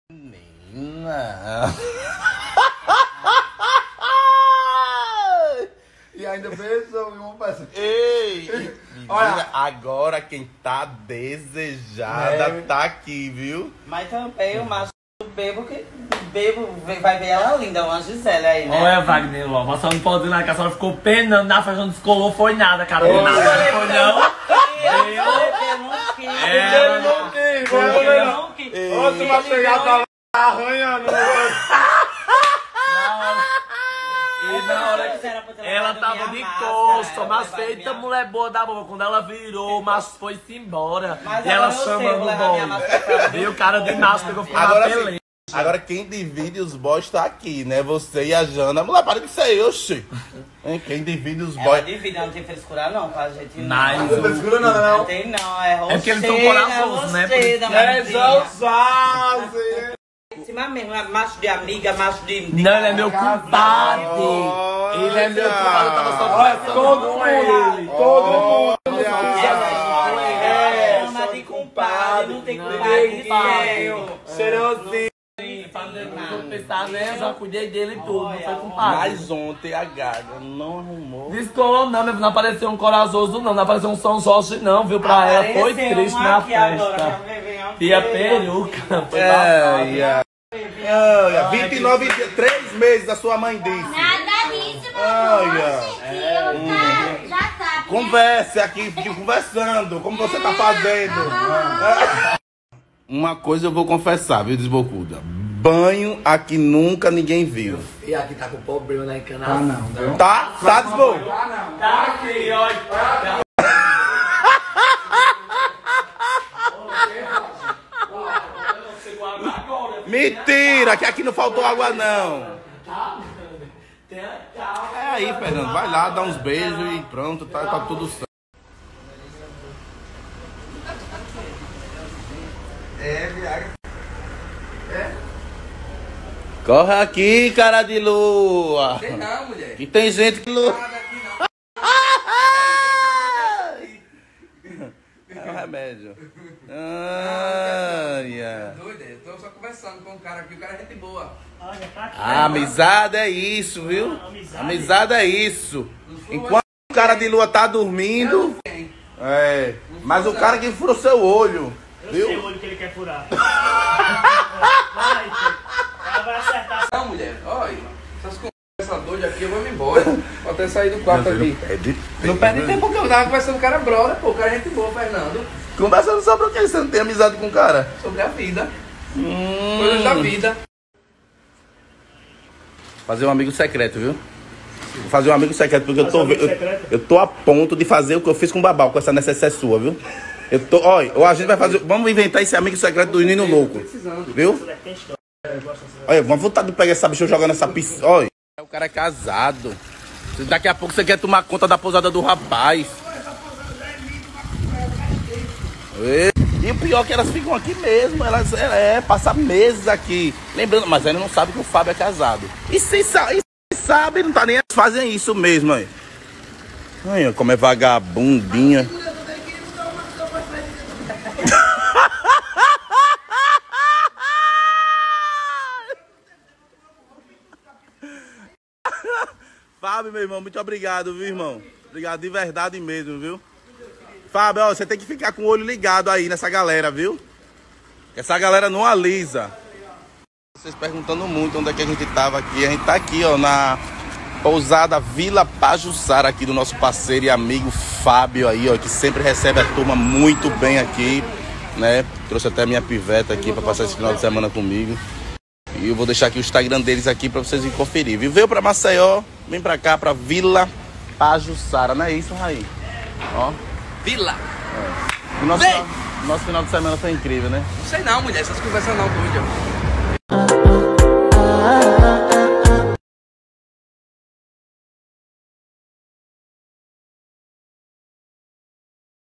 Menina. E ainda beijou e um peça. Ei, menina, olha, agora quem tá desejada tá aqui, viu? Mas também o macho bebo vai ver ela linda, uma Gisele aí, né? Olha, Wagner Lova, a senhora não pode ir lá, que a senhora ficou penando na festa, não descolou, foi nada, cara. Não nada, não foi não. Ele não quis, não quis. Você vai chegar pra lá arranhando. E na hora que ela tava de costa, mas feita mulher boa da boca. Quando ela virou, o macho foi-se embora. E ela chamando o boy. E o cara de macho pegou ficou na peleia. Agora quem divide os boys tá aqui, né? Você e a Jana. Mulher, para de ser, oxi. Quem divide os boys. Ela divide, ela não tem frescura não com a gente. Mas Não tem frescura não. Não tem não, é rocheira. É porque eles são corajosos, né? É exalçado. Cima mesmo, macho de amiga, macho de... Não, ele é meu compadre. Ele é meu compadre, eu tava só conversando Todo com mundo, ele. todo mundo. É, chama de compadre, não tem compadre. Cheirosinho. Vou pensar, né? Eu já cuidei dele e tudo, não foi compadre. Mas ontem a Gaga não arrumou. Descolou não, não apareceu um corajoso não apareceu um São Jorge não, viu? Pra ela, foi triste na festa. E a peruca, foi babado. 29 dias, 3 meses, a sua mãe disse. Nada disso, meu amor. Já tá. Converse aqui, fique conversando, como você tá fazendo. Uma coisa eu vou confessar, viu, desbocuda? Banho aqui nunca ninguém viu. E aqui tá com problema na encanação. Tá desbocuda. Tá aqui, olha. Mentira, que aqui não faltou água não. É aí, Fernando, vai lá, dá uns beijos e pronto, tá tudo certo. Viagra. Corre aqui, cara de lua. Tem não, mulher. Que tem gente que lua. Nada aqui não. É um remédio. Doido, eu tô só conversando com o cara aqui, o cara é gente boa. A amizade é isso, viu? Amizade é isso. Enquanto o cara de lua tá dormindo, mas o cara que furou seu olho, viu? Eu sei o olho que ele quer furar. Ela vai acertar. Não, mulher, olha, essas conversas doidas aqui, eu vou me embora. Vou até sair do quarto aqui. Não perde tempo porque eu tava conversando com o cara brother, pô, o cara é gente boa, Fernando. Conversando sobre o que? Você não tem amizade com o cara? Sobre a vida. Coisas da vida. Fazer um amigo secreto, viu? Vou fazer um amigo secreto, porque eu tô a ponto de fazer o que eu fiz com o Babal, com essa necessaire sua, viu? Olha, a gente vai fazer. Vamos inventar esse amigo secreto do Nino Louco. Viu? Olha, uma vontade de pegar essa bicha e jogar nessa piscina. Olha, o cara é casado. Daqui a pouco você quer tomar conta da pousada do rapaz. E o pior é que elas ficam aqui mesmo. Elas passam meses aqui. Lembrando, mas ela não sabe que o Fábio é casado. E se sabe, não tá nem. Elas fazem isso mesmo, aí. Olha como é vagabundinha. Fábio, meu irmão, muito obrigado, viu, irmão? Obrigado de verdade mesmo, viu? Fábio, ó, você tem que ficar com o olho ligado aí nessa galera, viu? Essa galera não alisa. Vocês perguntando muito onde é que a gente tava aqui. A gente tá aqui, ó, na pousada Vila Pajuçara, aqui do nosso parceiro e amigo Fábio aí, ó, que sempre recebe a turma muito bem aqui, né? Trouxe até a minha piveta aqui pra passar esse final de semana comigo. E eu vou deixar aqui o Instagram deles aqui pra vocês irem conferir, viu? Veio pra Maceió, vem pra cá, pra Vila Pajuçara, não é isso, Raí? Ó. Vila. O nosso final de semana foi incrível, né? Não sei não, mulher, essas conversas não, doidas.